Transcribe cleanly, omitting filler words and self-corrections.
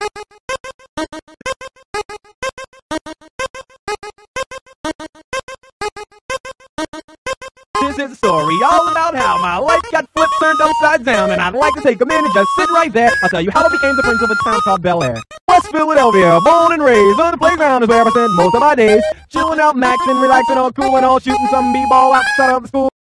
This is a story all about how my life got flipped, turned upside down, and I'd like to take a minute, just sit right there. I'll tell you how I became the prince of a town called Bel Air. West Philadelphia, born and raised on the playground is where I spent most of my days, chilling out, maxing, relaxing, all cool and all shooting some b-ball outside of the school.